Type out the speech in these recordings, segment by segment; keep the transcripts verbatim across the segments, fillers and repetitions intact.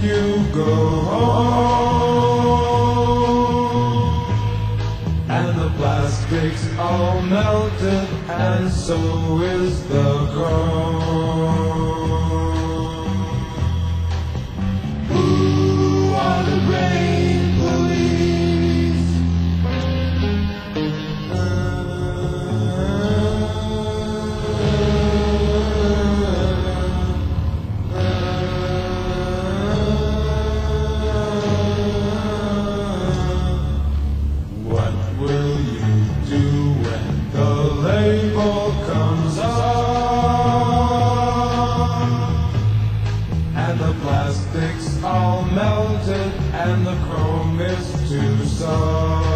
you go home, and the plastic's all melted, and so is the chrome. Who are the brain police? What will you do when the label comes off, and the plastic's all melted, and the chrome is too soft?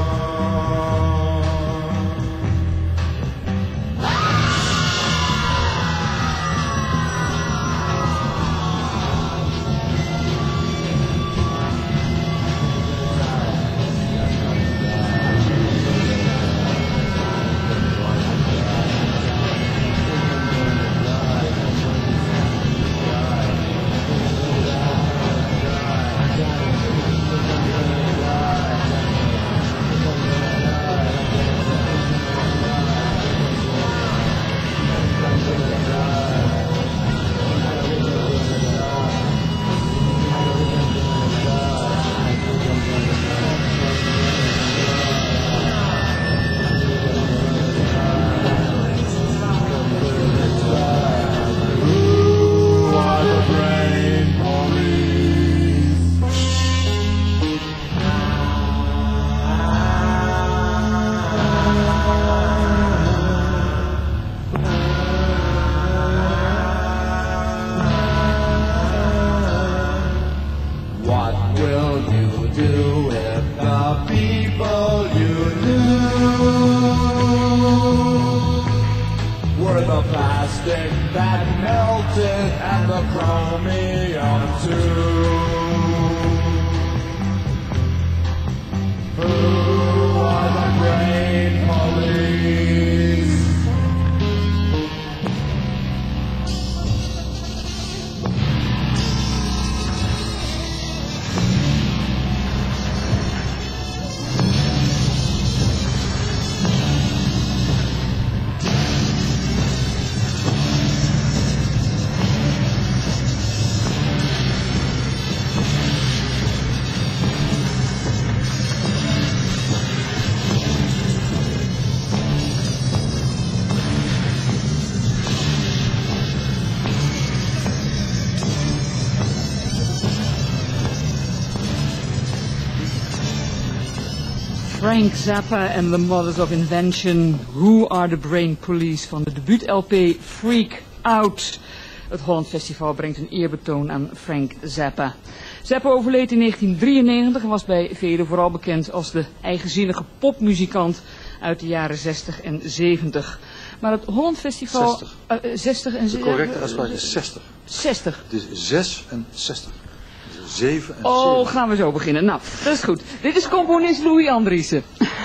Frank Zappa and the Mothers of Invention. Who are the Brain Police van de debuut-L P Freak Out. Het Holland Festival brengt een eerbetoon aan Frank Zappa. Zappa overleed in negentien drieënnegentig en was bij velen vooral bekend als de eigenzinnige popmuzikant uit de jaren zestig en zeventig. Maar het Holland Festival... zestig. Uh, zestig en De correcte uitspraak is zestig. zestig. Het is zes en zestig. zeven en Oh, zeven. gaan we zo beginnen. Nou, dat is goed. Dit is componist Louis Andriessen.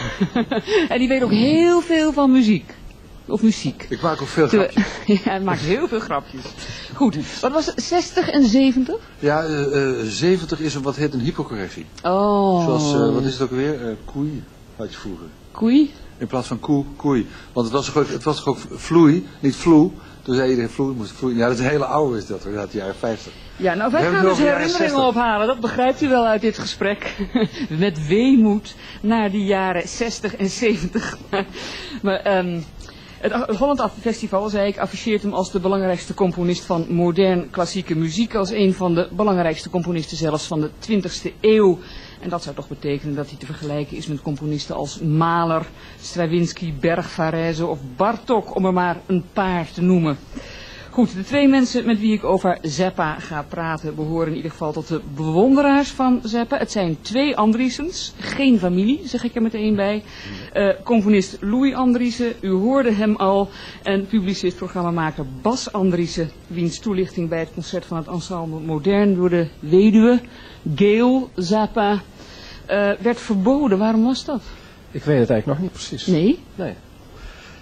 En die weet ook heel veel van muziek. Of muziek. Ik maak ook veel Terwijl- grapjes. Ja, hij maakt heel veel grapjes. Goed, wat was het? zestig en zeventig? Ja, uh, uh, zeventig is een wat heet een hypocorrectie. Oh. Zoals, uh, wat is het ook weer? Uh, koei had je vroeger. Koei? In plaats van koe, koei. Want het was toch ook, het was toch ook vloei, niet vloe. Toen zei iedereen vloei, moest vloeien. Ja, dat is een hele oude is dat hoor, uit de jaren vijftig. Ja, nou wij We gaan hebben dus het over de jaren herinneringen zestig. ophalen, dat begrijpt u wel uit dit gesprek. Met weemoed naar die jaren zestig en zeventig. Maar um, het Holland Festival, zei ik, afficheert hem als de belangrijkste componist van modern klassieke muziek. Als een van de belangrijkste componisten zelfs van de twintigste eeuw. En dat zou toch betekenen dat hij te vergelijken is met componisten als Mahler, Stravinsky, Berg, Varese of Bartók, om er maar een paar te noemen. Goed, de twee mensen met wie ik over Zappa ga praten behoren in ieder geval tot de bewonderaars van Zappa. Het zijn twee Andriessens, geen familie, zeg ik er meteen bij. Uh, componist Louis Andriessen, u hoorde hem al. En publicist, programmamaker Bas Andriessen, wiens toelichting bij het concert van het ensemble Modern door de weduwe Gail Zappa uh, werd verboden. Waarom was dat? Ik weet het eigenlijk nog niet precies. Nee? Nee.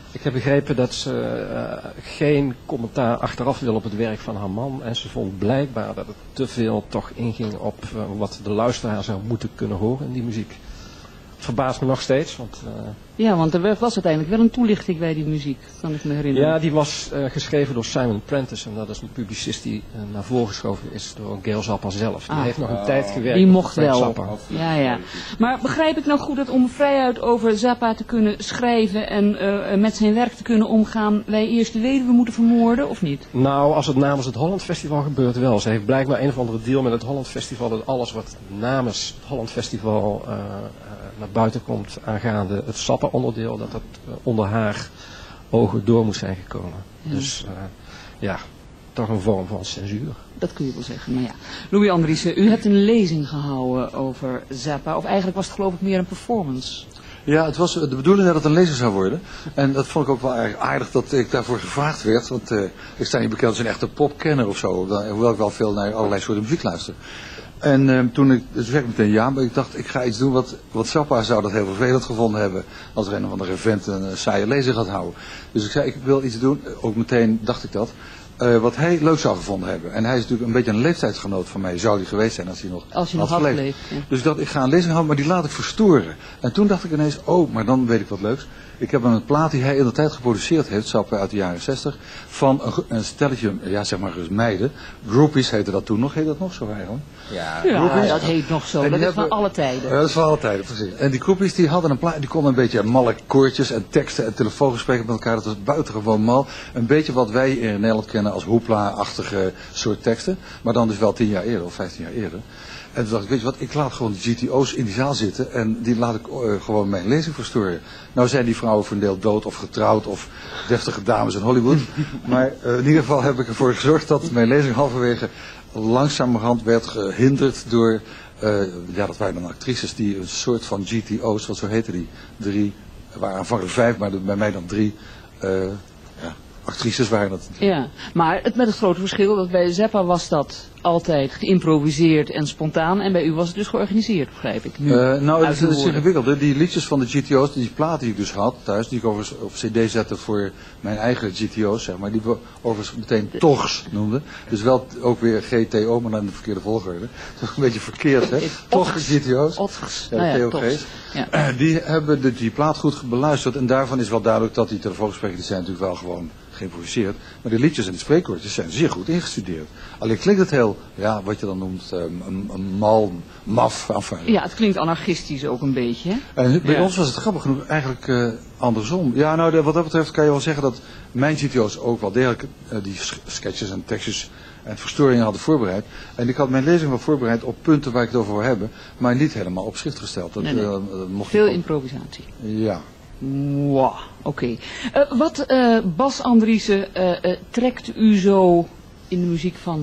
Ik heb begrepen dat ze uh, geen commentaar achteraf wil op het werk van haar man. En ze vond blijkbaar dat het te veel toch inging op uh, wat de luisteraar zou moeten kunnen horen in die muziek. Het verbaast me nog steeds. Want, uh, ja, want er was uiteindelijk wel een toelichting bij die muziek, kan ik me herinneren. Ja, die was uh, geschreven door Simon Prentice. En dat is een publicist die uh, naar voren geschoven is door Gail Zappa zelf. Die ah, heeft nog een oh. tijd gewerkt. Die mocht wel. Zappa. Ja, ja. Maar begrijp ik nou goed dat om vrijuit over Zappa te kunnen schrijven en uh, met zijn werk te kunnen omgaan, wij eerst de weduwe moeten vermoorden, of niet? Nou, als het namens het Holland Festival gebeurt wel. Ze heeft blijkbaar een of andere deal met het Holland Festival dat alles wat namens het Holland Festival uh, uh, naar buiten komt aangaande het Zappa onderdeel, dat dat uh, onder haar ogen door moet zijn gekomen. Ja. Dus uh, ja, toch een vorm van censuur. Dat kun je wel zeggen, maar ja. Louis Andriessen, u hebt een lezing gehouden over Zappa, of eigenlijk was het geloof ik meer een performance. Ja, het was de bedoeling dat het een lezing zou worden. En dat vond ik ook wel erg aardig dat ik daarvoor gevraagd werd. Want uh, ik sta niet bekend als een echte popkenner of zo. Hoewel ik wel veel naar allerlei soorten muziek luister. En uh, toen ik, dus werd ik meteen ja, maar ik dacht ik ga iets doen wat, wat Zappa zou dat heel vervelend gevonden hebben. Als er een of andere vent een uh, saaie lezing gaat houden. Dus ik zei ik wil iets doen, ook meteen dacht ik dat. Uh, wat hij leuk zou gevonden hebben. En hij is natuurlijk een beetje een leeftijdsgenoot van mij. Zou hij geweest zijn als hij nog als hij had nog geleefd. Geleefd, ja. Dus ik dacht, ik ga een lezing houden, maar die laat ik verstoren. En toen dacht ik ineens, oh, maar dan weet ik wat leuks. Ik heb een plaat die hij in de tijd geproduceerd heeft, Zappa uit de jaren zestig, van een, een stelletje, ja zeg maar meiden. Groupies heette dat toen nog, heet dat nog zo eigenlijk? Ja, ja dat heet nog zo, dat is hebben, van alle tijden. Ja, dat is van alle tijden, precies. En die groupies die hadden een plaat, die konden een beetje malle koortjes en teksten en telefoongesprekken met elkaar. Dat was buitengewoon mal. Een beetje wat wij in Nederland kennen als hoepla-achtige soort teksten. Maar dan dus wel tien jaar eerder of vijftien jaar eerder. En toen dacht ik, weet je wat, ik laat gewoon de G T O's in die zaal zitten en die laat ik uh, gewoon mijn lezing verstoren. Nou zijn die vrouwen voor een deel dood of getrouwd of deftige dames in Hollywood. Maar uh, in ieder geval heb ik ervoor gezorgd dat mijn lezing halverwege langzamerhand werd gehinderd door, uh, ja dat waren dan actrices die een soort van G T O's, wat zo heten die, drie, er waren aanvankelijk vijf, maar bij mij dan drie, uh, ja, actrices waren dat. Ja, maar het met het grote verschil dat bij Zappa was dat altijd geïmproviseerd en spontaan en bij u was het dus georganiseerd, begrijp ik. Nu, uh, nou, het is ingewikkeld. Die liedjes van de G T O's, die platen die ik dus had thuis, die ik overigens op cd zette voor mijn eigen G T O's, zeg maar, die we overigens meteen Togs noemden. Dus wel ook weer G T O, maar dan in de verkeerde volgorde. Dat is een beetje verkeerd, hè? Toch de G T O's. Otgers. Ja, nou ja, T O G's. Ja. Uh, die hebben de, die plaat goed beluisterd en daarvan is wel duidelijk dat die telefoongesprekken, die zijn natuurlijk wel gewoon geïmproviseerd. Maar de liedjes en de spreekwoordjes zijn zeer goed ingestudeerd. Alleen klinkt het heel, ja, wat je dan noemt, um, een, een mal, maf. Enfin. Ja, het klinkt anarchistisch ook een beetje, hè? En bij ja. ons was het grappig genoeg eigenlijk uh, andersom. Ja, nou, de, wat dat betreft kan je wel zeggen dat mijn G T O's ook wel degelijk uh, die sketches en tekstjes en verstoringen hadden voorbereid. En ik had mijn lezing wel voorbereid op punten waar ik het over wil hebben, maar niet helemaal op schrift gesteld. Dat, nee, nee. Uh, dat mocht Veel ook... improvisatie. Ja. Wow, oké. Okay. Uh, wat, uh, Bas Andriessen, uh, uh, trekt u zo in de muziek van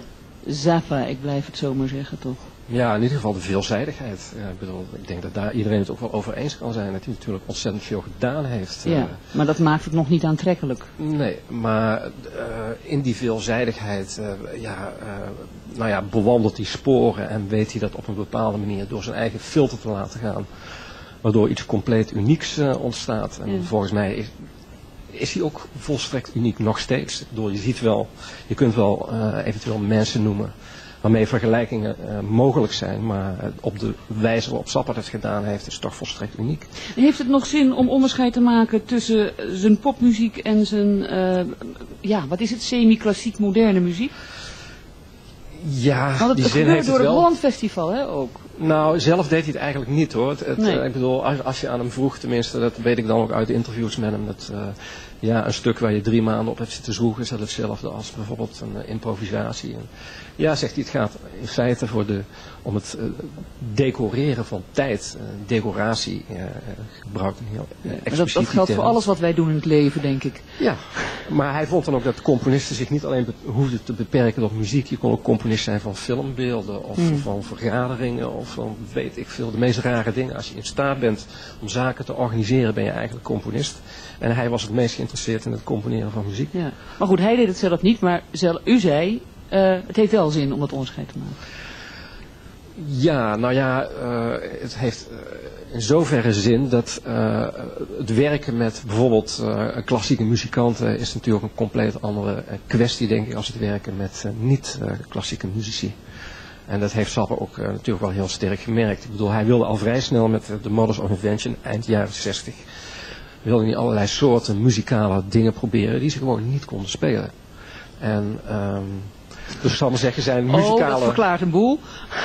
Zappa, ik blijf het zo maar zeggen, toch? Ja, in ieder geval de veelzijdigheid. Ja, ik bedoel, ik denk dat daar iedereen het ook wel over eens kan zijn, dat hij natuurlijk ontzettend veel gedaan heeft. Ja, uh, maar dat maakt het nog niet aantrekkelijk. Nee, maar uh, in die veelzijdigheid, uh, ja, uh, nou ja, bewandelt hij sporen en weet hij dat op een bepaalde manier door zijn eigen filter te laten gaan. Waardoor iets compleet unieks uh, ontstaat. En ja. volgens mij is, is hij ook volstrekt uniek nog steeds. Ik bedoel, je ziet wel, je kunt wel uh, eventueel mensen noemen waarmee vergelijkingen uh, mogelijk zijn. Maar uh, op de wijze waarop Zappa het gedaan heeft, is het toch volstrekt uniek. Heeft het nog zin om onderscheid te maken tussen zijn popmuziek en zijn, uh, ja, wat is het, semi-klassiek moderne muziek? Ja, Want het, die het zin gebeurt heeft door het het wel. Holland Festival, hè, ook. Nou, zelf deed hij het eigenlijk niet, hoor. Het, het, nee. uh, ik bedoel, als, als je aan hem vroeg, tenminste, dat weet ik dan ook uit de interviews met hem, dat uh, ja, een stuk waar je drie maanden op hebt zitten zoeken, is dat hetzelfde als bijvoorbeeld een uh, improvisatie. En, ja, zegt hij, het gaat in feite voor de, om het uh, decoreren van tijd, uh, decoratie, uh, gebruikt een heel uh, expliciet dat, dat geldt term. voor alles wat wij doen in het leven, denk ik. Ja, maar hij vond dan ook dat componisten zich niet alleen be- hoefden te beperken tot muziek. Je kon ook componist zijn van filmbeelden of mm. van vergaderingen of van weet ik veel, de meest rare dingen. Als je in staat bent om zaken te organiseren, ben je eigenlijk componist. En hij was het meest geïnteresseerd in het componeren van muziek. Ja. Maar goed, hij deed het zelf niet, maar zelf, u zei, uh, het heeft wel zin om dat onderscheid te maken. Ja, nou ja, uh, het heeft uh, in zoverre zin dat uh, het werken met bijvoorbeeld uh, klassieke muzikanten is natuurlijk een compleet andere uh, kwestie, denk ik, als het werken met uh, niet-klassieke uh, muzici. En dat heeft Zappa ook uh, natuurlijk wel heel sterk gemerkt. Ik bedoel, hij wilde al vrij snel met de Mothers of Invention, eind jaren zestig, wilde hij allerlei soorten muzikale dingen proberen die ze gewoon niet konden spelen. En um, dus ik zal maar zeggen, zijn muzikale... Oh, dat verklaart een boel.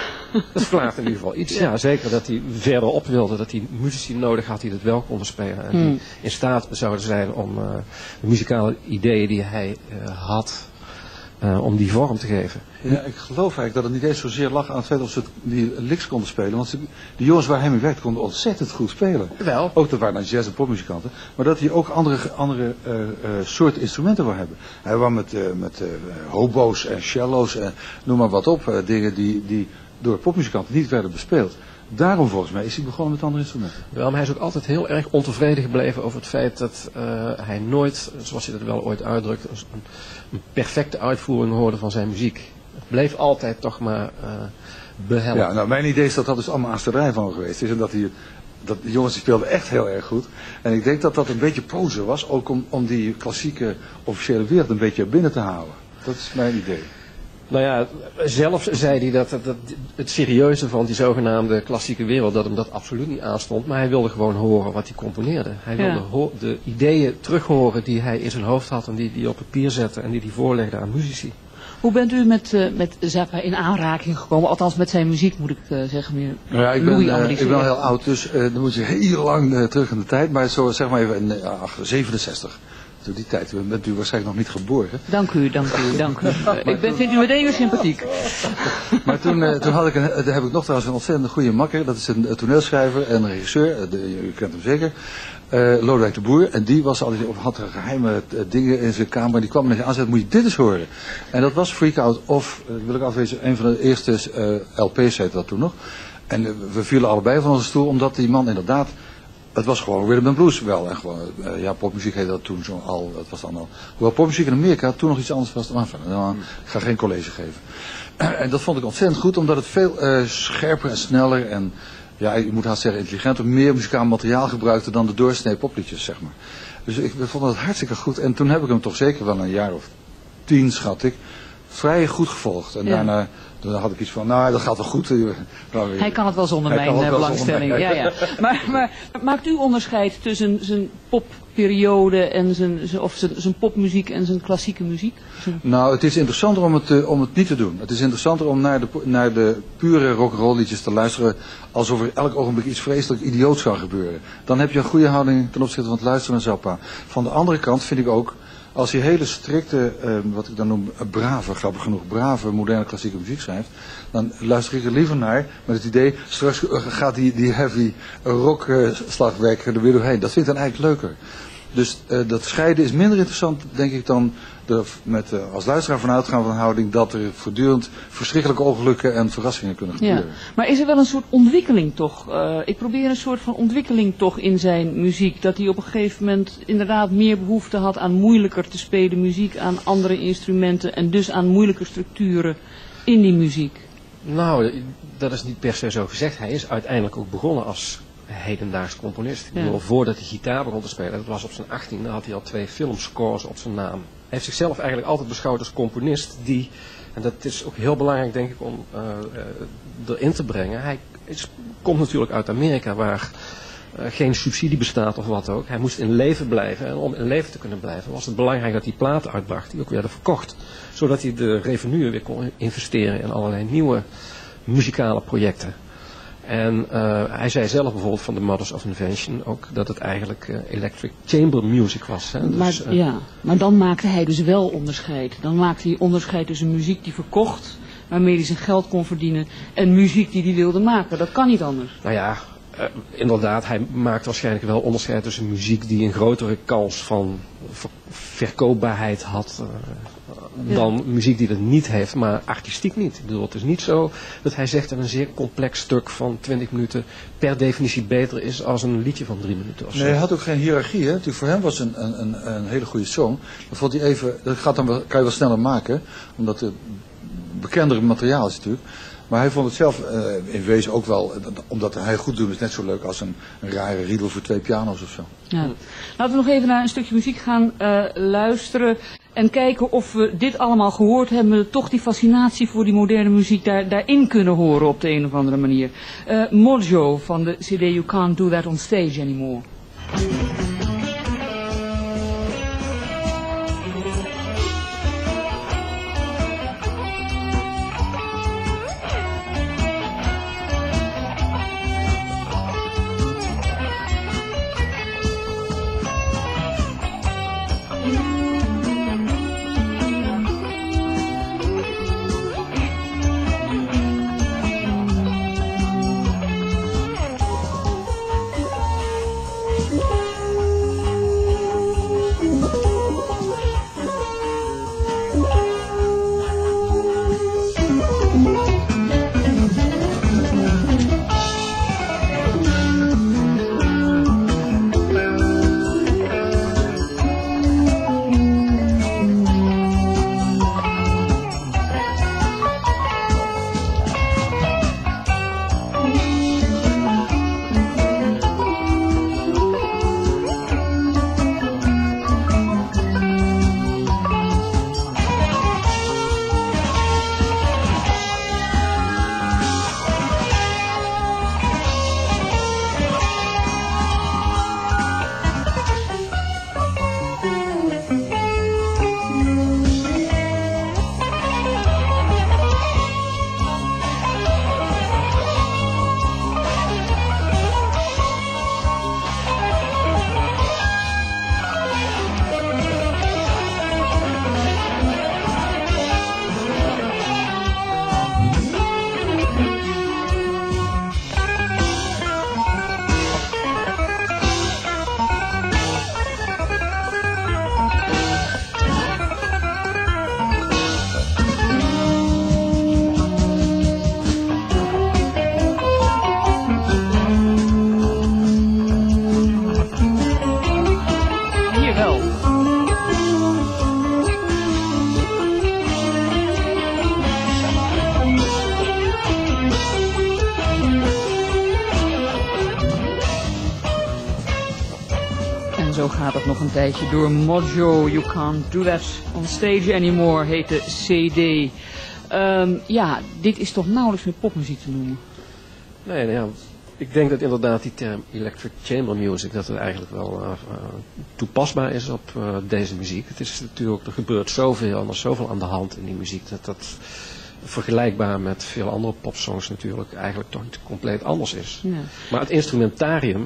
Dat verklaart in ieder geval iets. Ja, zeker dat hij verderop wilde, dat hij muzici nodig had die dat wel konden spelen. En die hmm. in staat zouden zijn om uh, de muzikale ideeën die hij uh, had, uh, om die vorm te geven. Ja, ik geloof eigenlijk dat het niet eens zozeer lag aan het feit of ze die licks konden spelen. Want ze, die jongens waar hij mee werkte konden ontzettend goed spelen. Wel. Ook dat waren dan jazz- en popmuzikanten. Maar dat hij ook andere, andere uh, uh, soorten instrumenten wil hebben. Hij wou met, uh, met uh, hobo's en cello's en noem maar wat op. Uh, dingen die, die door popmuzikanten niet werden bespeeld. Daarom volgens mij is hij begonnen met andere instrumenten. Wel, maar hij is ook altijd heel erg ontevreden gebleven over het feit dat uh, hij nooit, zoals hij dat wel ooit uitdrukt, een, een perfecte uitvoering hoorde van zijn muziek. Het bleef altijd toch maar uh, behelpen. Ja, nou mijn idee is dat dat dus allemaal aanstellerij van geweest is. En dat, hij, dat die jongens die speelden echt heel erg goed. En ik denk dat dat een beetje pose was, ook om, om die klassieke officiële wereld een beetje binnen te houden. Dat is mijn idee. Nou ja, zelf zei hij dat, dat, dat het serieuze van die zogenaamde klassieke wereld, dat hem dat absoluut niet aanstond. Maar hij wilde gewoon horen wat hij componeerde. Hij wilde ja. ho- de ideeën terughoren die hij in zijn hoofd had en die hij op papier zette en die hij voorlegde aan muzici. Hoe bent u met, uh, met Zappa in aanraking gekomen? Althans met zijn muziek moet ik uh, zeggen. Meer nou ja, ik ben, uh, ik ben heel oud, dus uh, dan moet je heel lang uh, terug in de tijd. Maar zo zeg maar even in uh, zevenenzestig. Toen die tijd bent u waarschijnlijk nog niet geboren. Dank u, dank u, dank u. Ik ben, vind u meteen weer sympathiek. Maar toen, uh, toen had ik een, daar heb ik nog trouwens een ontzettend goede makker. Dat is een, een toneelschrijver en een regisseur. De, u kent hem zeker. Uh, Lodewijk de Boer. En die was altijd, of had er geheime uh, dingen in zijn kamer. Die kwam en zei, aanzet, moet je dit eens horen. En dat was Freak Out of, uh, wil ik afwezen, een van de eerste uh, L P's heette dat toen nog. En uh, we vielen allebei van onze stoel, omdat die man inderdaad... Het was gewoon rhythm and blues wel. En gewoon, uh, ja, popmuziek heette dat toen zo al. Dat was dan al. Hoewel popmuziek in Amerika toen nog iets anders was dan af. Nou, ik ga geen college geven. En dat vond ik ontzettend goed, omdat het veel uh, scherper en sneller en, ja, je moet haast zeggen intelligenter, meer muzikaal materiaal gebruikte dan de doorsnee popliedjes, zeg maar. Dus ik vond het hartstikke goed. En toen heb ik hem toch zeker wel een jaar of tien, schat ik, vrij goed gevolgd. En ja. daarna... Toen had ik iets van, nou, dat gaat wel goed. Nou, hij kan het wel zonder mijn wel belangstelling. Zonder mij. Ja, ja. Maar, maar maakt u onderscheid tussen zijn popperiode en zijn, zijn, of zijn, zijn popmuziek en zijn klassieke muziek? Zijn... Nou, het is interessanter om het, uh, om het niet te doen. Het is interessanter om naar de, naar de pure rock'n'roll liedjes te luisteren alsof er elk ogenblik iets vreselijk idioots zou gebeuren. Dan heb je een goede houding ten opzichte van het luisteren naar Zappa. Van de andere kant vind ik ook, als hij hele strikte, uh, wat ik dan noem, brave, grappig genoeg, brave, moderne klassieke muziek schrijft, dan luister ik er liever naar met het idee, straks uh, gaat die, die heavy rock uh, slagwerk er weer doorheen. Dat vind ik dan eigenlijk leuker. Dus uh, dat scheiden is minder interessant, denk ik, dan de, met, uh, als luisteraar vanuit gaan van houding dat er voortdurend verschrikkelijke ongelukken en verrassingen kunnen gebeuren. Ja. Maar is er wel een soort ontwikkeling toch? Uh, ik probeer een soort van ontwikkeling toch in zijn muziek. Dat hij op een gegeven moment inderdaad meer behoefte had aan moeilijker te spelen muziek, aan andere instrumenten en dus aan moeilijke structuren in die muziek. Nou, dat is niet per se zo gezegd. Hij is uiteindelijk ook begonnen als hedendaags componist. Ik bedoel, ja. voordat hij gitaar begon te spelen, dat was op zijn achttiende, had hij al twee filmscores op zijn naam. Hij heeft zichzelf eigenlijk altijd beschouwd als componist die, en dat is ook heel belangrijk denk ik om uh, uh, erin te brengen, hij is, komt natuurlijk uit Amerika waar uh, geen subsidie bestaat of wat ook. Hij moest in leven blijven en om in leven te kunnen blijven was het belangrijk dat hij platen uitbracht die ook werden verkocht. Zodat hij de revenue weer kon investeren in allerlei nieuwe muzikale projecten. En uh, hij zei zelf bijvoorbeeld van de Mothers of Invention ook dat het eigenlijk uh, electric chamber music was. Hè? Dus, maar, uh, ja, maar dan maakte hij dus wel onderscheid. Dan maakte hij onderscheid tussen muziek die verkocht, waarmee hij zijn geld kon verdienen, en muziek die hij wilde maken. Dat kan niet anders. Nou ja, uh, inderdaad, hij maakt waarschijnlijk wel onderscheid tussen muziek die een grotere kans van ver- verkoopbaarheid had uh, dan ja. muziek die dat niet heeft, maar artistiek niet. Ik bedoel, het is niet zo dat hij zegt dat een zeer complex stuk van twintig minuten per definitie beter is als een liedje van drie minuten of zo. Nee, hij had ook geen hiërarchie. Hè? Natuurlijk voor hem was een, een, een, een hele goede song. Dat vond hij even, dat gaat dan wel, kan je wel sneller maken, omdat de bekendere materiaal is natuurlijk. Maar hij vond het zelf uh, in wezen ook wel, omdat hij goed doen is net zo leuk als een, een rare riedel voor twee piano's of zo. Ja. Laten we nog even naar een stukje muziek gaan uh, luisteren en kijken of we dit allemaal gehoord hebben, toch die fascinatie voor die moderne muziek daar, daarin kunnen horen op de een of andere manier. Uh, Mojo van de C D You Can't Do That On Stage Anymore. Zo gaat het nog een tijdje door. Mojo, You Can't Do That On Stage Anymore heet de C D. Um, ja, dit is toch nauwelijks meer popmuziek te noemen? Nee, nou ja, ik denk dat inderdaad die term electric chamber music, dat het eigenlijk wel uh, uh, toepasbaar is op uh, deze muziek. Het is natuurlijk, er gebeurt zoveel en er is zoveel aan de hand in die muziek, dat dat vergelijkbaar met veel andere popsongs natuurlijk eigenlijk toch niet compleet anders is. Ja. Maar het instrumentarium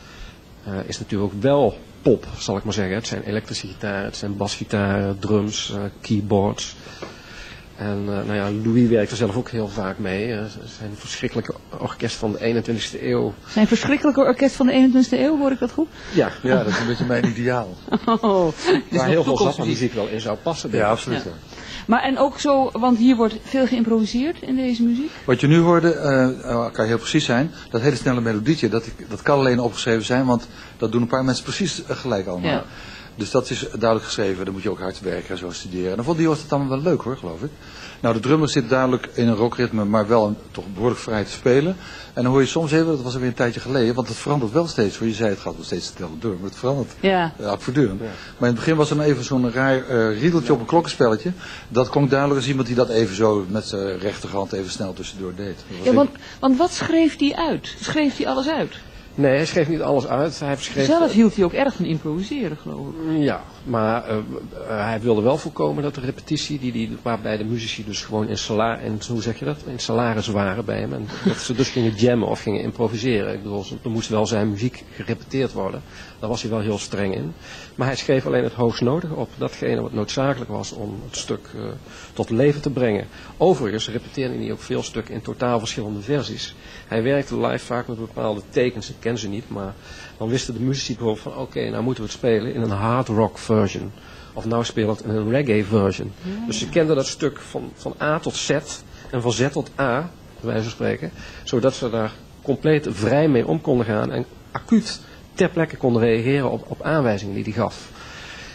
uh, is natuurlijk wel pop, zal ik maar zeggen. Het zijn elektrische gitaren, het zijn basgitaren, drums, uh, keyboards. En uh, nou ja, Louis werkt er zelf ook heel vaak mee. Uh, zijn verschrikkelijke orkest van de eenentwintigste eeuw. Zijn verschrikkelijke orkest van de eenentwintigste eeuw, hoor ik dat goed? Ja, ja, dat is een beetje mijn ideaal. Oh, waar heel veel Zappa-muziek wel in zou passen. Ja, absoluut. Ja. Maar en ook zo, want hier wordt veel geïmproviseerd in deze muziek. Wat je nu hoorde, uh, kan heel precies zijn, dat hele snelle melodietje, dat, dat kan alleen opgeschreven zijn, want dat doen een paar mensen precies gelijk allemaal. Ja. Dus dat is duidelijk geschreven, dan moet je ook hard werken en zo studeren. En dan vond die Joost het dan wel leuk hoor, geloof ik. Nou, de drummer zit duidelijk in een rockritme, maar wel een, toch behoorlijk vrij te spelen. En dan hoor je soms even, dat was alweer een tijdje geleden, want het verandert wel steeds. Hoor. Je zei het gaat wel steeds hetzelfde door, maar het verandert ja. uh, voortdurend. Ja. Maar in het begin was er dan even zo'n raar uh, riedeltje op een klokkenspelletje. Dat klonk duidelijk als iemand die dat even zo met zijn rechterhand even snel tussendoor deed. Ja, want, want wat schreef hij uit? Schreef hij alles uit? Nee, hij schreef niet alles uit. Hij schreef... Zelf hield hij ook erg van improviseren, geloof ik. Ja, maar uh, uh, hij wilde wel voorkomen dat de repetitie, die, die, waarbij de muzici dus gewoon in salaris, hoe zeg je dat, in salaris waren bij hem. En dat ze dus gingen jammen of gingen improviseren. Ik bedoel, er moest wel zijn muziek gerepeteerd worden. Daar was hij wel heel streng in. Maar hij schreef alleen het hoogst nodige op. Datgene wat noodzakelijk was om het stuk uh, tot leven te brengen. Overigens repeteerde hij ook veel stukken in totaal verschillende versies. Hij werkte live vaak met bepaalde tekens. Ik ken ze niet, maar dan wisten de muzici bijvoorbeeld van oké, okay, nou moeten we het spelen in een hard rock version. Of nou speelt het in een reggae version. Ja. Dus ze kenden dat stuk van, van A tot Z en van Z tot A, bij wijze van spreken. Zodat ze daar compleet vrij mee om konden gaan en acuut ter plekke konden reageren op, op aanwijzingen die hij gaf.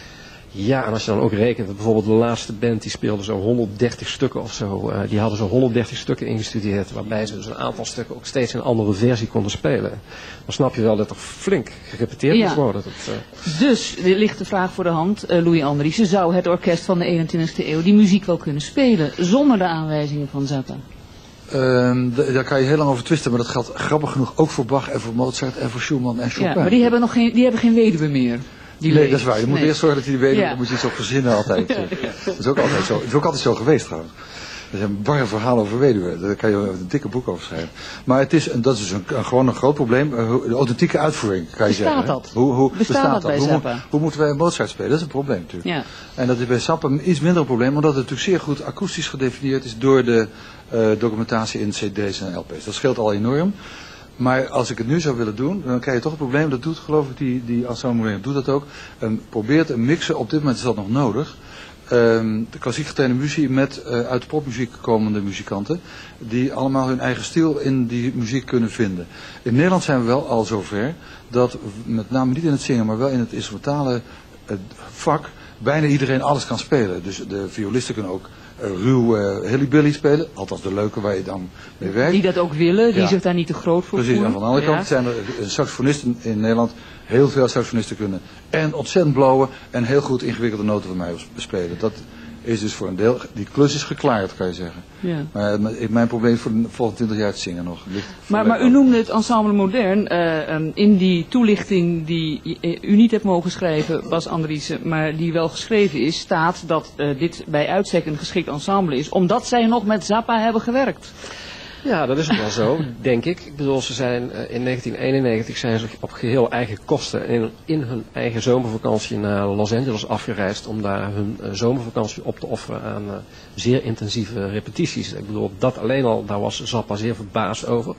Ja, en als je dan ook rekent, dat bijvoorbeeld de laatste band die speelde zo honderddertig stukken of zo. Uh, die hadden zo honderddertig stukken ingestudeerd, waarbij ze dus een aantal stukken ook steeds in een andere versie konden spelen. Dan snap je wel dat er flink gerepeteerd Ja. moet worden. Dat, uh... Dus er ligt de vraag voor de hand, uh, Louis Andriessen, zou het orkest van de eenentwintigste eeuw die muziek wel kunnen spelen zonder de aanwijzingen van Zappa? Um, d- daar kan je heel lang over twisten, maar dat geldt grappig genoeg ook voor Bach en voor Mozart en voor Schumann en Chopin. Ja, maar die hebben nog geen, die hebben geen weduwe meer. Die nee, leeft. dat is waar. Je moet Nee. eerst zorgen dat je die weet, Ja. dan moet je iets op verzinnen altijd. Dat is ook altijd zo. Het is ook altijd zo geweest trouwens. Er zijn barre verhalen over weduwen. Daar kan je een dikke boek over schrijven. Maar het is, en dat is dus een, een, gewoon een groot probleem, de authentieke uitvoering, kan je Bestaat zeggen. dat? Hoe, hoe Bestaat bestaat dat bij Hoe, Zappa? hoe, hoe moeten wij Mozart spelen? Dat is een probleem natuurlijk. Ja. En dat is bij Zappa een iets minder een probleem, omdat het natuurlijk zeer goed akoestisch gedefinieerd is door de uh, documentatie in cd's en L P's. Dat scheelt al enorm. Maar als ik het nu zou willen doen, dan krijg je toch een probleem. Dat doet geloof ik, die, die ensemble doet dat ook. En probeert een mixen, op dit moment is dat nog nodig. Um, de klassiek getrainde muziek met uh, uit de popmuziek komende muzikanten. Die allemaal hun eigen stijl in die muziek kunnen vinden. In Nederland zijn we wel al zover dat, met name niet in het zingen, maar wel in het instrumentale uh, vak, bijna iedereen alles kan spelen. Dus de violisten kunnen ook uh, ruw uh, hillybilly spelen. Althans de leuke waar je dan mee werkt. Die dat ook willen, die Ja. zich daar niet te groot voor Precies, voelen. en van de andere Ja. kant zijn er uh, saxofonisten in Nederland. Heel veel saxofonisten kunnen en ontzettend blowen en heel goed ingewikkelde noten van mij spelen. Dat is dus voor een deel, die klus is geklaard, kan je zeggen. Ja. Maar uh, mijn probleem is voor de volgende twintig jaar het zingen nog. Ligt Maar, maar u noemde het ensemble modern. Uh, um, in die toelichting die u niet hebt mogen schrijven, Bas Andriessen, maar die wel geschreven is, staat dat uh, dit bij uitstek een geschikt ensemble is, omdat zij nog met Zappa hebben gewerkt. Ja, dat is ook wel zo, denk ik. Ik bedoel, ze zijn uh, in negentien eenennegentig zijn ze op geheel eigen kosten in, in hun eigen zomervakantie naar Los Angeles afgereisd om daar hun uh, zomervakantie op te offeren aan uh, zeer intensieve repetities. Ik bedoel, dat alleen al, daar was Zappa zeer verbaasd over.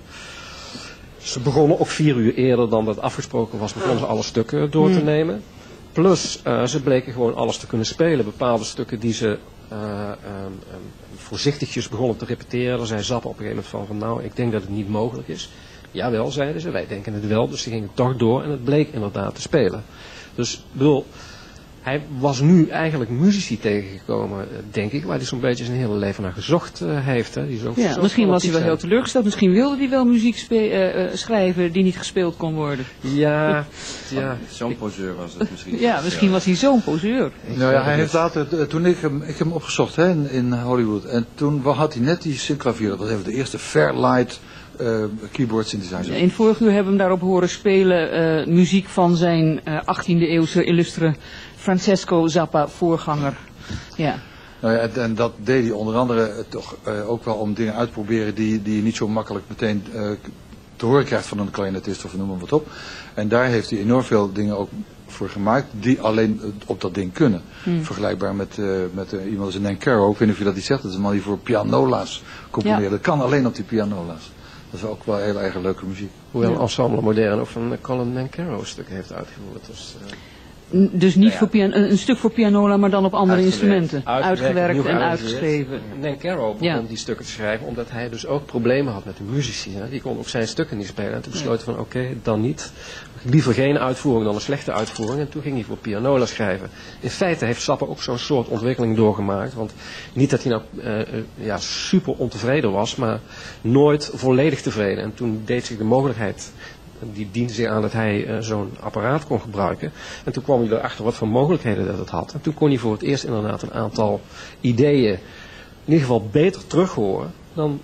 Ze begonnen ook vier uur eerder dan dat afgesproken was, begonnen ze alle stukken door te nemen. Plus, uh, ze bleken gewoon alles te kunnen spelen. Bepaalde stukken die ze uh, um, um, voorzichtigjes begonnen te repeteren. Daar zei Zappa op een gegeven moment van, van nou, ik denk dat het niet mogelijk is. Jawel, zeiden ze, wij denken het wel. Dus ze gingen toch door en het bleek inderdaad te spelen. Dus, ik bedoel, hij was nu eigenlijk muzici tegengekomen, denk ik, waar hij zo'n beetje zijn hele leven naar gezocht uh, heeft. Hè. Die zo, Ja, zo misschien was hij wel fanatiek heel zijn. teleurgesteld. Misschien wilde hij wel muziek spe- uh, uh, schrijven die niet gespeeld kon worden. Ja, ja. Zo'n poseur was het misschien. Ja, misschien was hij zo'n poseur. Nou ja, hij heeft later, uh, toen ik hem, ik heb hem opgezocht hè, in, in Hollywood. En toen had hij net die synthklavier, dat was even de eerste Fairlight uh, keyboard synthesizer. In vorig uur hebben we hem daarop horen spelen uh, muziek van zijn uh, achttiende eeuwse illustre Francesco Zappa voorganger. Ja. Nou ja, en, en dat deed hij onder andere uh, toch uh, ook wel om dingen uit te proberen die, die je niet zo makkelijk meteen uh, te horen krijgt van een clarinetist of noem maar wat op. En daar heeft hij enorm veel dingen ook voor gemaakt die alleen uh, op dat ding kunnen. Hmm. Vergelijkbaar met, uh, met uh, iemand als een Nancaro, ik weet niet of je dat niet zegt, dat is een man die voor pianola's componeerde. Ja. Dat kan alleen op die pianola's. Dat is ook wel heel erg leuke muziek. Hoewel Ja. Ensemble Modern ook van Colin Nancaro stukken heeft uitgevoerd. Dus, uh... Dus niet Nou ja. voor pian- een stuk voor pianola, maar dan op andere Uitgewerkt. instrumenten. Uitgewerkt, Uitgewerkt opnieuw en gearrangeerd. uitgeschreven. Nancaro begon Ja. die stukken te schrijven omdat hij dus ook problemen had met de muzici. Hè. Die kon ook zijn stukken niet spelen. En toen besloot hij van oké, okay, dan niet. Liever geen uitvoering dan een slechte uitvoering. En toen ging hij voor pianola schrijven. In feite heeft Zappa ook zo'n soort ontwikkeling doorgemaakt. Want niet dat hij nou uh, uh, ja, super ontevreden was, maar nooit volledig tevreden. En toen deed zich de mogelijkheid... Die diende zich aan dat hij uh, zo'n apparaat kon gebruiken. En toen kwam hij erachter wat voor mogelijkheden dat het had. En toen kon hij voor het eerst inderdaad een aantal ideeën in ieder geval beter terughoren dan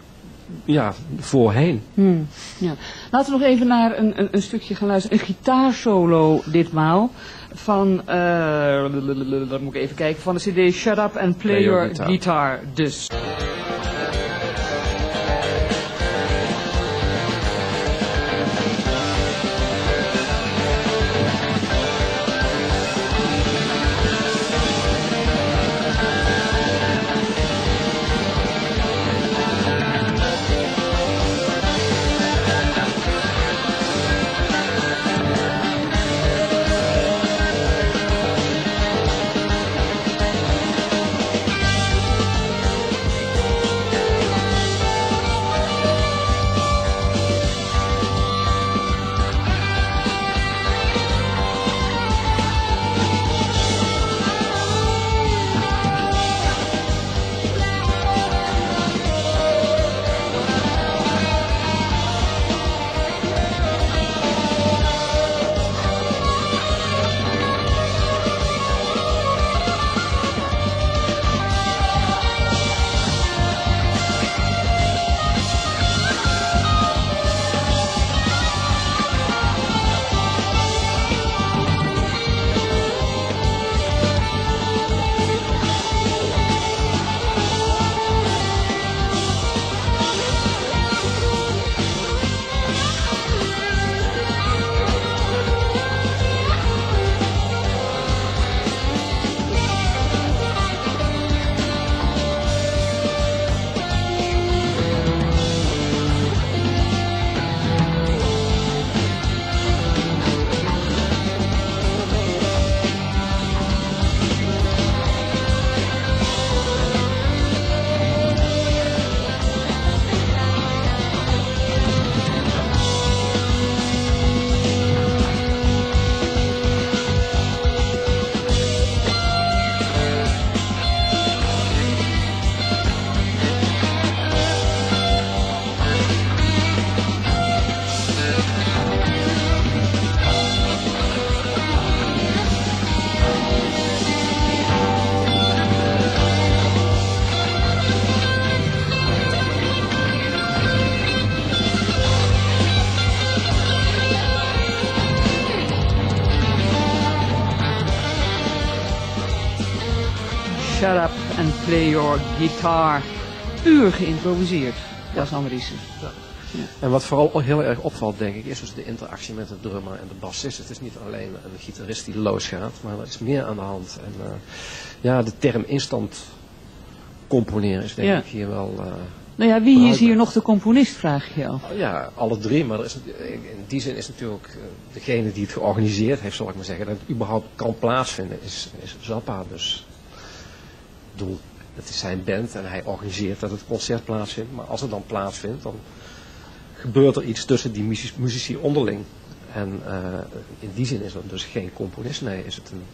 ja, voorheen. Hmm, ja. Laten we nog even naar een, een, een stukje gaan luisteren. Een gitaarsolo ditmaal. Van, uh, dat moet ik even kijken, van de cd Shut Up and Play, Play Your, Your Guitar. Guitar dus. Shut Up and Play Your Guitar. Puur geïmproviseerd, Bas Andriessen. Ja. Ja. En wat vooral heel erg opvalt, denk ik, is dus de interactie met de drummer en de bassist. Het is niet alleen een gitarist die losgaat, maar er is meer aan de hand. En uh, ja, de term instant componeren is denk ja. ik hier wel... Uh, nou ja, wie is hier nog de componist, vraag je je af? Ja, alle drie, maar er is, in die zin is natuurlijk uh, degene die het georganiseerd heeft, zal ik maar zeggen, dat het überhaupt kan plaatsvinden, is, is Zappa. Dus, ik bedoel, het is zijn band en hij organiseert dat het concert plaatsvindt, maar als het dan plaatsvindt, dan gebeurt er iets tussen die muzici, muzici onderling. En uh, in die zin is dat dus geen componist, nee, is het een,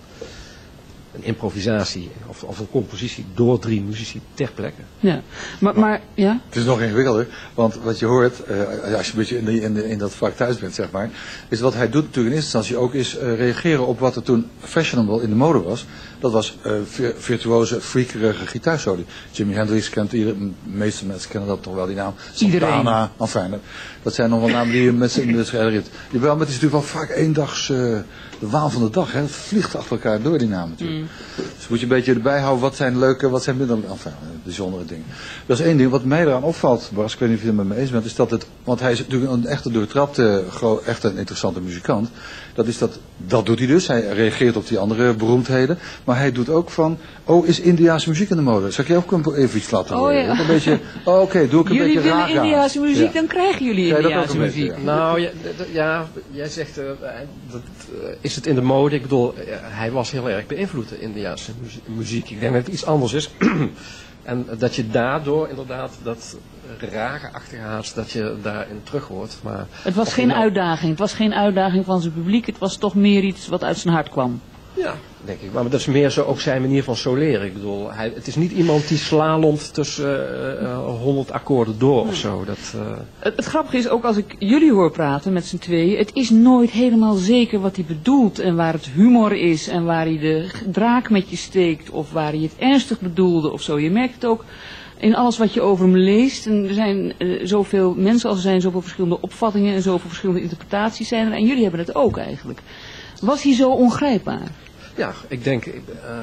een improvisatie of, of een compositie door drie muzici ter plekke. Ja, maar, maar ja? Het is nog ingewikkelder, want wat je hoort, uh, als je een beetje in, de, in, de, in dat vak thuis bent, zeg maar, is wat hij doet natuurlijk in eerste instantie ook is uh, reageren op wat er toen fashionable in de mode was. Dat was uh, virtuoze, freakerige gitaarsolo. Jimi Hendrix kent iedereen, de meeste mensen kennen dat toch wel, die naam. Santana, enfin, dat zijn nog wel namen die je met z'n herinnert. Jawel, maar het is natuurlijk wel vaak eendags uh, de waan van de dag, hè. Het vliegt achter elkaar door die namen natuurlijk. Mm. Dus moet je een beetje erbij houden, wat zijn leuke, wat zijn minder, enfin, bijzondere dingen. Dat is één ding. Wat mij eraan opvalt, Bas, ik weet niet of je het met me eens bent, is dat het, want hij is natuurlijk een echte doortrapte, echt een interessante muzikant. Dat is dat, dat doet hij dus. Hij reageert op die andere beroemdheden. Maar hij doet ook van, oh, is Indiaanse muziek in de mode? Zal ik je ook even iets laten horen? Oh, ja. Een beetje, oh, oké, okay, doe ik een jullie beetje raar. Jullie willen Indiaanse muziek, ja. Dan krijgen jullie ja, Indiaanse muziek. Beetje, ja. Nou, ja, ja, jij zegt, uh, dat, uh, is het in de mode? Ik bedoel, uh, hij was heel erg beïnvloed in Indiaanse muziek. Ik denk dat het iets anders is. En dat je daardoor inderdaad dat rage-achtige haast, dat je daarin terug hoort. Maar het was geen nou... uitdaging. Het was geen uitdaging van zijn publiek. Het was toch meer iets wat uit zijn hart kwam. Ja, denk ik. Maar dat is meer zo ook zijn manier van soleren. Ik bedoel, hij, het is niet iemand die slalomt tussen honderd uh, akkoorden door of zo. Dat, uh... het, het grappige is ook als ik jullie hoor praten met z'n tweeën. Het is nooit helemaal zeker wat hij bedoelt. En waar het humor is. En waar hij de draak met je steekt. Of waar hij het ernstig bedoelde of zo. Je merkt het ook in alles wat je over hem leest. En er zijn uh, zoveel mensen als er zijn. Zoveel verschillende opvattingen. En zoveel verschillende interpretaties zijn er. En jullie hebben het ook eigenlijk. Was hij zo ongrijpbaar? Ja, ik denk, uh,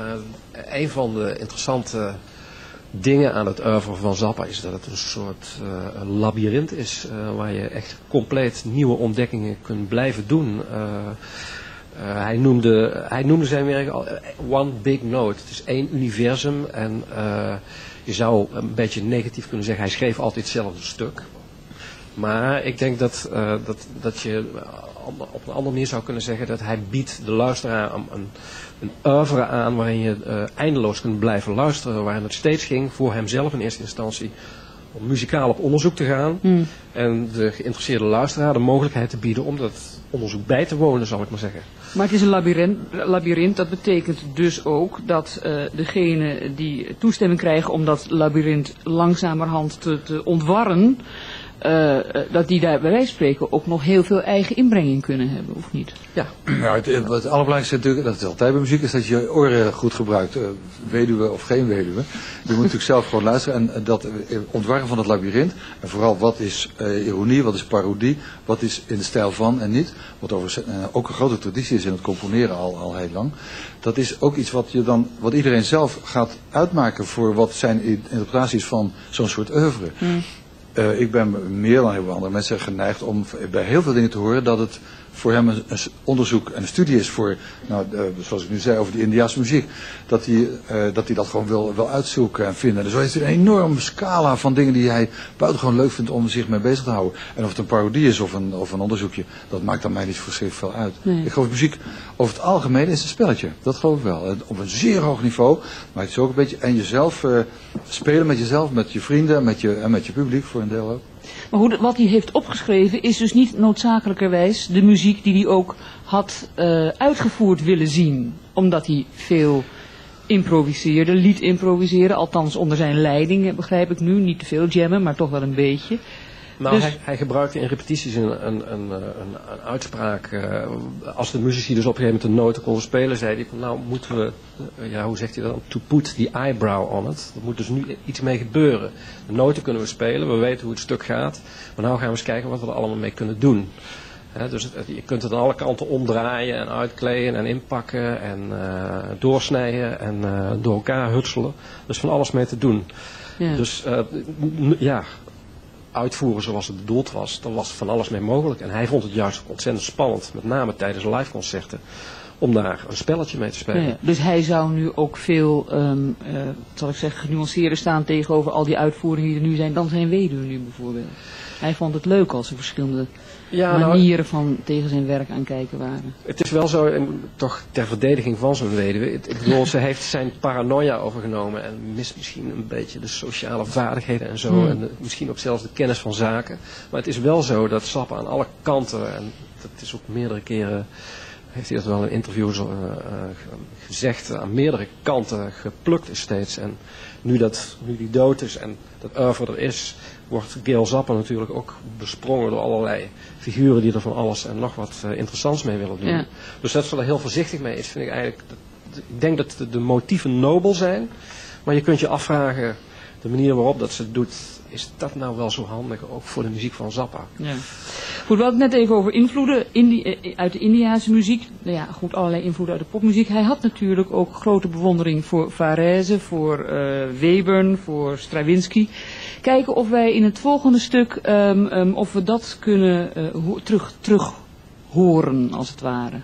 een van de interessante dingen aan het oeuvre van Zappa is dat het een soort uh, labyrint is, uh, waar je echt compleet nieuwe ontdekkingen kunt blijven doen. Uh, uh, hij, noemde, hij noemde zijn werk al One Big Note. Het is één universum en uh, je zou een beetje negatief kunnen zeggen, hij schreef altijd hetzelfde stuk. Maar ik denk dat, uh, dat, dat je op een andere manier zou kunnen zeggen dat hij biedt de luisteraar een, een, een oeuvre aan waarin je uh, eindeloos kunt blijven luisteren. Waarin het steeds ging voor hemzelf in eerste instantie om muzikaal op onderzoek te gaan. Mm. En de geïnteresseerde luisteraar de mogelijkheid te bieden om dat onderzoek bij te wonen, zal ik maar zeggen. Maar het is een labyrint, labyrint dat betekent dus ook dat uh, degene die toestemming krijgen om dat labyrint langzamerhand te, te ontwarren, Uh, dat die daar bij wijze van spreken ook nog heel veel eigen inbreng in kunnen hebben, of niet? Ja, nou, het, het, het allerbelangrijkste natuurlijk, dat is altijd bij muziek, is dat je je oren goed gebruikt. Uh, weduwe of geen weduwe. Je moet natuurlijk zelf gewoon luisteren en dat ontwarren van het labyrint. En vooral wat is uh, ironie, wat is parodie, wat is in de stijl van en niet. Wat over, uh, ook een grote traditie is in het componeren al, al heel lang. Dat is ook iets wat, je dan, wat iedereen zelf gaat uitmaken voor wat zijn interpretatie is van zo'n soort oeuvre. Mm. Uh, ik ben meer dan heel veel andere mensen geneigd om bij heel veel dingen te horen dat het voor hem een, een onderzoek en een studie is voor, nou, uh, zoals ik nu zei over die Indiaanse muziek, dat hij, uh, dat hij dat gewoon wil, wil uitzoeken en vinden. Dus zo is er een enorme scala van dingen die hij buitengewoon leuk vindt om zich mee bezig te houden. En of het een parodie is of een, of een onderzoekje, dat maakt aan mij niet verschrikkelijk veel uit. Nee. Ik geloof muziek over het algemeen is een spelletje. Dat geloof ik wel. En op een zeer hoog niveau, maar het is ook een beetje, en jezelf uh, spelen met jezelf, met je vrienden met je, en met je publiek voor een deel ook. Maar hoe de, wat hij heeft opgeschreven is dus niet noodzakelijkerwijs de muziek die hij ook had uh, uitgevoerd willen zien. Omdat hij veel improviseerde, liet improviseren. Althans onder zijn leiding, begrijp ik nu. Niet te veel jammen, maar toch wel een beetje. Nou, dus hij, hij gebruikte in repetities een, een, een, een, een uitspraak. Uh, als de muzici dus op een gegeven moment de noten konden spelen, zei hij van nou moeten we, uh, ja hoe zegt hij dan, to put the eyebrow on it. Er moet dus nu iets mee gebeuren. De noten kunnen we spelen, we weten hoe het stuk gaat. Maar nou gaan we eens kijken wat we er allemaal mee kunnen doen. Hè, dus het, je kunt het aan alle kanten omdraaien en uitkleden en inpakken en uh, doorsnijden en uh, door elkaar hutselen. Er is van alles mee te doen. Ja. Dus uh, n- ja, uitvoeren zoals het bedoeld was, daar was van alles mee mogelijk. En hij vond het juist ontzettend spannend, met name tijdens liveconcerten, om daar een spelletje mee te spelen. Ja, dus hij zou nu ook veel, um, uh, zal ik zeggen, genuanceerder staan tegenover al die uitvoeringen die er nu zijn dan zijn weduwe nu bijvoorbeeld. Hij vond het leuk als er verschillende ja, manieren nou, van tegen zijn werk aankijken waren. Het is wel zo, en toch ter verdediging van zijn weduwe. Ik bedoel, ze heeft zijn paranoia overgenomen en mist misschien een beetje de sociale vaardigheden en zo. Hmm. En de, misschien ook zelfs de kennis van zaken. Maar het is wel zo dat Zappa aan alle kanten, en dat is ook meerdere keren, heeft hij dat wel in interviews uh, uh, gezegd, aan meerdere kanten geplukt is steeds. En nu, dat, nu die dood is en dat oeuvre er is, wordt Gale Zappa natuurlijk ook besprongen door allerlei figuren die er van alles en nog wat uh, interessants mee willen doen. Ja. Dus dat ze er heel voorzichtig mee is, vind ik eigenlijk, dat, ik denk dat de, de motieven nobel zijn, maar je kunt je afvragen, de manier waarop dat ze het doet, is dat nou wel zo handig, ook voor de muziek van Zappa? Ja. Goed, we hadden het net even over invloeden Indi- uit de Indiase muziek. Nou ja, goed, allerlei invloeden uit de popmuziek. Hij had natuurlijk ook grote bewondering voor Varese, voor uh, Webern, voor Stravinsky. Kijken of wij in het volgende stuk, um, um, of we dat kunnen uh, ho- terug, terug horen, als het ware.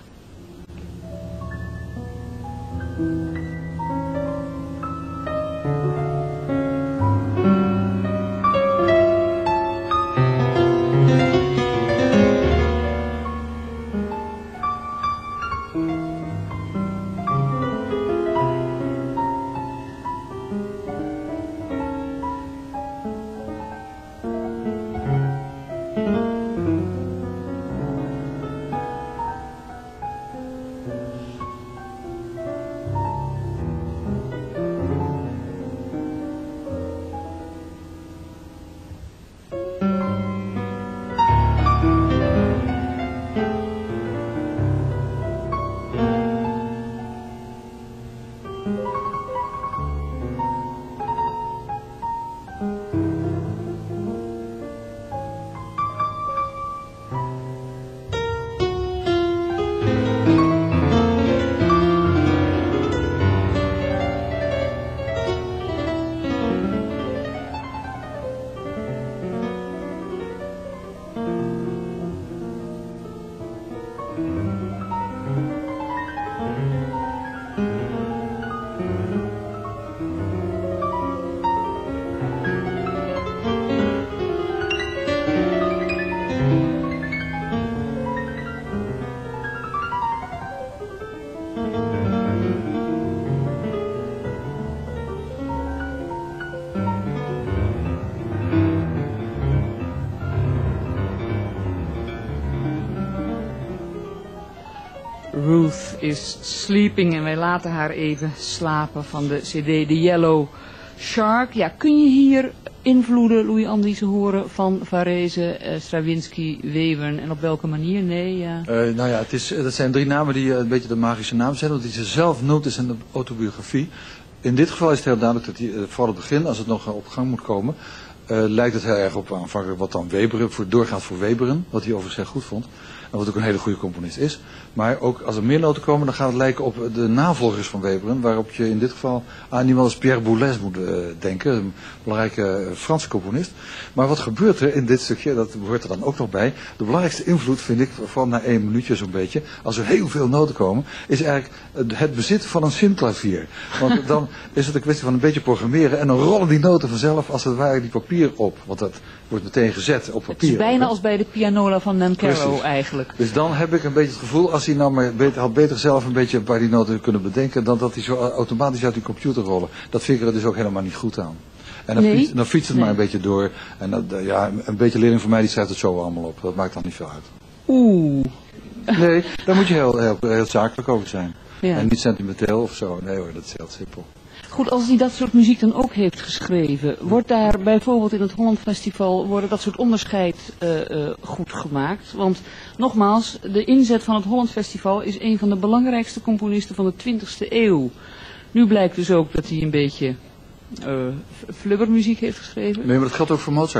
Ruth is Sleeping en wij laten haar even slapen van de cd The Yellow Shark. Ja, kun je hier invloeden, Louis Andriessen, horen van Varese, uh, Stravinsky, Webern en op welke manier? Nee, ja. Uh, nou ja, het is, dat zijn drie namen die uh, een beetje de magische naam zijn, want die ze zelf noemt is in de autobiografie. In dit geval is het heel duidelijk dat hij uh, voor het begin, als het nog uh, op gang moet komen, uh, lijkt het heel erg op aanvankelijk wat dan Webern, voor, doorgaat voor Webern, wat hij overigens heel goed vond. En wat ook een hele goede componist is. Maar ook als er meer noten komen, dan gaat het lijken op de navolgers van Webern. Waarop je in dit geval aan iemand als Pierre Boulez moet uh, denken. Een belangrijke uh, Franse componist. Maar wat gebeurt er in dit stukje, dat hoort er dan ook nog bij. De belangrijkste invloed vind ik, van na één minuutje zo'n beetje. Als er heel veel noten komen, is eigenlijk het bezitten van een synklavier. Want dan is het een kwestie van een beetje programmeren. En dan rollen die noten vanzelf als het ware die papier op. Want dat wordt meteen gezet op papier. Het is bijna als bij de pianola van Nancarrow eigenlijk. Dus dan heb ik een beetje het gevoel, als hij nou maar beter, had beter zelf een beetje bij die noten kunnen bedenken, dan dat hij zo automatisch uit die computer rollen. Dat vind ik er dus ook helemaal niet goed aan. En dan, nee. fiets, dan fietst het nee. maar een beetje door. En dat, ja, een beetje leerling van mij die schrijft het zo allemaal op. Dat maakt dan niet veel uit. Oeh. Nee, daar moet je heel, heel, heel zakelijk over zijn. Ja. En niet sentimenteel of zo. Nee hoor, dat is heel simpel. Goed, als hij dat soort muziek dan ook heeft geschreven, wordt daar bijvoorbeeld in het Holland Festival, worden dat soort onderscheid uh, uh, goed gemaakt? Want nogmaals, de inzet van het Holland Festival is een van de belangrijkste componisten van de twintigste eeuw. Nu blijkt dus ook dat hij een beetje uh, flubbermuziek heeft geschreven. Nee, maar dat geldt ook voor Mozart.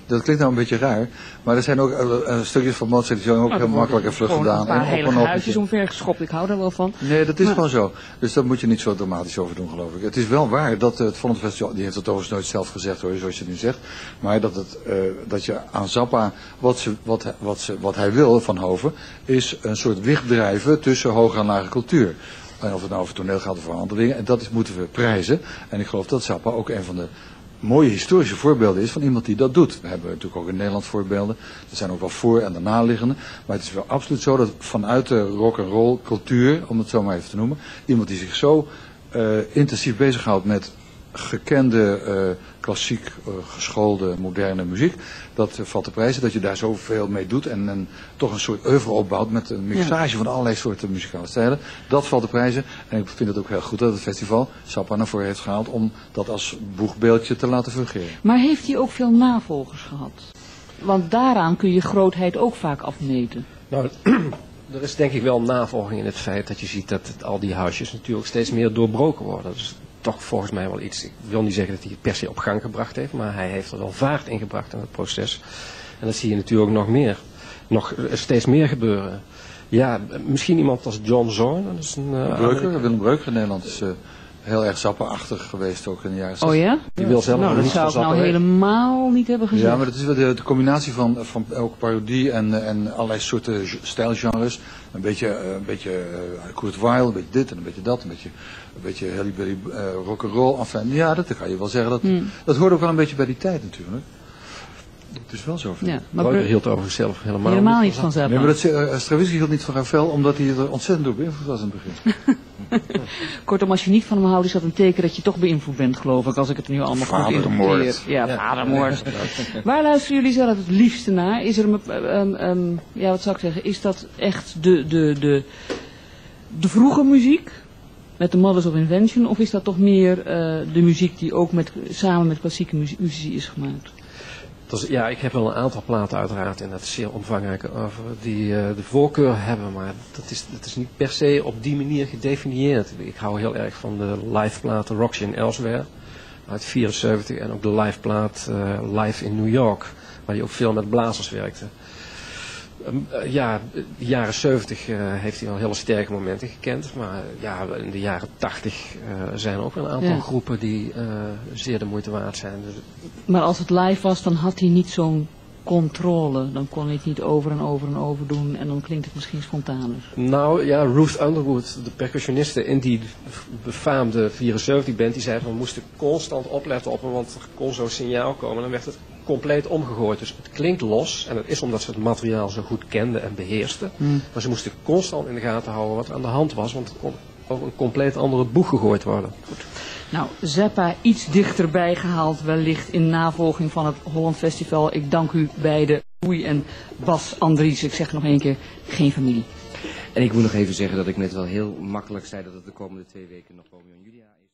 Dat klinkt nou een beetje raar, maar er zijn ook uh, uh, stukjes van Mozart die zijn ook Nou, heel makkelijk en vlug gedaan. Een paar en hele op en huisjes omver geschopt, ik hou daar wel van. Nee, dat is maar... gewoon zo. Dus daar moet je niet zo dramatisch over doen, geloof ik. Het is wel waar dat uh, het Volendam Festival, die heeft het overigens nooit zelf gezegd hoor, zoals je het nu zegt, maar dat, het, uh, dat je aan Zappa, wat, ze, wat, wat, ze, wat hij wil van Hoven, is een soort wichtdrijven tussen hoge en lage cultuur. En of het nou over toneel gaat of over andere dingen. En dat is, moeten we prijzen. En ik geloof dat Zappa ook een van de mooie historische voorbeelden is van iemand die dat doet. We hebben natuurlijk ook in Nederland voorbeelden. Er zijn ook wel voor- en daarnaliggende. Maar het is wel absoluut zo dat vanuit de rock'n'roll cultuur, om het zo maar even te noemen, iemand die zich zo uh, intensief bezighoudt met gekende, uh, klassiek uh, geschoolde, moderne muziek. Dat uh, valt te prijzen dat je daar zoveel mee doet en, en toch een soort oeuvre opbouwt met een mixage ja. van allerlei soorten muzikale stijlen. Dat valt te prijzen en ik vind het ook heel goed dat het festival Zappa naar voren heeft gehaald om dat als boegbeeldje te laten fungeren. Maar heeft hij ook veel navolgers gehad? Want daaraan kun je grootheid ook vaak afmeten. Nou, er is denk ik wel navolging in het feit dat je ziet dat het, al die huisjes natuurlijk steeds meer doorbroken worden. Dus toch volgens mij wel iets, ik wil niet zeggen dat hij het per se op gang gebracht heeft, maar hij heeft er wel vaart in gebracht in het proces. En dat zie je natuurlijk nog meer, nog steeds meer gebeuren. Ja, misschien iemand als John Zorn, dat is een... Uh, Breuker, Willem Breuker in Nederland is uh, heel erg Zappa-achtig geweest ook in de jaren zestig. Oh ja? Die wil zelf nou, dat niet zou ik nou weten. helemaal niet hebben gezegd. Ja, maar dat is wel de, de combinatie van, van ook parodie en, en allerlei soorten stijlgenres. Een beetje, uh, een beetje uh, Kurt Weill, een beetje dit en een beetje dat, een beetje, een beetje Halle Berry uh, rock'n'roll. Enfin, ja, dat kan je wel zeggen. Dat, hmm. dat hoort ook wel een beetje bij die tijd natuurlijk. Het is wel zo. Ja, maar Breuker hield over zichzelf helemaal, helemaal niet van Zappa. Nee, maar dat, uh, Stravinsky hield niet van Ravel, omdat hij er ontzettend door beïnvloed was in het begin. Kortom, als je niet van hem houdt, is dat een teken dat je toch beïnvloed bent, geloof ik, als ik het nu allemaal goed interpreteer. Ja, ja, vadermoord. Waar luisteren jullie zelf het liefste naar? Is er een, um, um, ja, wat zou ik zeggen, is dat echt de, de, de, de vroege muziek, met de Mothers of Invention, of is dat toch meer uh, de muziek die ook met, samen met klassieke muziek is gemaakt? Dus, ja, ik heb wel een aantal platen uiteraard en dat is zeer omvangrijk over die uh, de voorkeur hebben, maar dat is, dat is niet per se op die manier gedefinieerd. Ik hou heel erg van de live platen Roxy and Elsewhere uit vierenzeventig en ook de live plaat uh, Live in New York, waar hij ook veel met blazers werkte. Um, uh, ja, de jaren zeventig uh, heeft hij wel hele sterke momenten gekend, maar uh, ja, in de jaren tachtig uh, zijn er ook wel een aantal ja. groepen die uh, zeer de moeite waard zijn. Dus, maar als het live was, dan had hij niet zo'n controle. Dan kon hij het niet over en over en over doen en dan klinkt het misschien spontaner. Nou ja, Ruth Underwood, de percussioniste in die befaamde vierenzeventig band, die zei van we moesten constant opletten op hem, want er kon zo'n signaal komen. Dan werd het compleet omgegooid. Dus het klinkt los en dat is omdat ze het materiaal zo goed kenden en beheersten. Hmm. Maar ze moesten constant in de gaten houden wat er aan de hand was, want er kon over een compleet andere boeg gegooid worden. Goed. Nou, Zappa iets dichterbij gehaald wellicht in navolging van het Holland Festival. Ik dank u beiden, Oei en Bas Andries. Ik zeg nog één keer, geen familie. En ik moet nog even zeggen dat ik net wel heel makkelijk zei dat het de komende twee weken nog Romeo en Julia is.